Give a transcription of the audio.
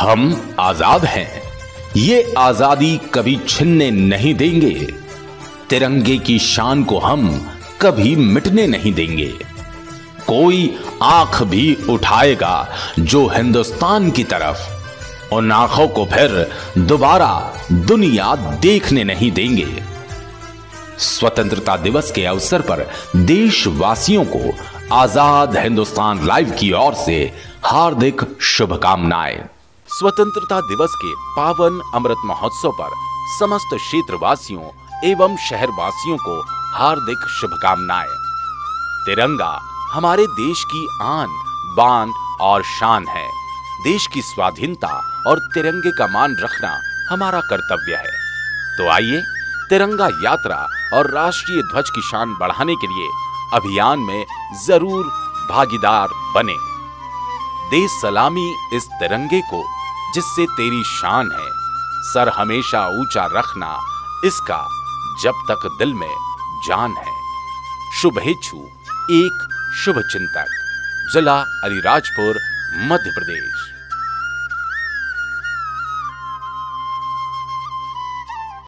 हम आजाद हैं, ये आजादी कभी छिनने नहीं देंगे। तिरंगे की शान को हम कभी मिटने नहीं देंगे। कोई आंख भी उठाएगा जो हिंदुस्तान की तरफ, उन आंखों को फिर दोबारा दुनिया देखने नहीं देंगे। स्वतंत्रता दिवस के अवसर पर देशवासियों को आजाद हिंदुस्तान लाइव की ओर से हार्दिक शुभकामनाएं। स्वतंत्रता दिवस के पावन अमृत महोत्सव पर समस्त क्षेत्रवासियों एवं शहरवासियों को हार्दिक शुभकामनाएं। तिरंगा हमारे देश की आन, बान और शान है। देश की स्वाधीनता और तिरंगे का मान रखना हमारा कर्तव्य है। तो आइए तिरंगा यात्रा और राष्ट्रीय ध्वज की शान बढ़ाने के लिए अभियान में जरूर भागीदार बने। दे सलामी इस तिरंगे को जिससे तेरी शान है, सर हमेशा ऊंचा रखना इसका जब तक दिल में जान है। शुभेच्छु, एक शुभ चिंतक, जिला अलीराजपुर, मध्य प्रदेश।